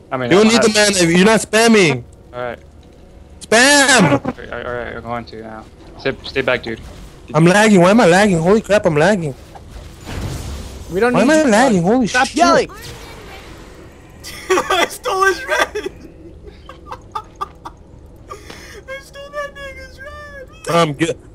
I mean, You don't need the mana. You're not spamming. Alright. Spam! Alright, you're going to now. Stay back, dude. I'm lagging. Why am I lagging? Holy crap, I'm lagging. We don't Why am need I you. lagging? Holy Stop shit. yelling! I stole his red! I stole that nigga's red!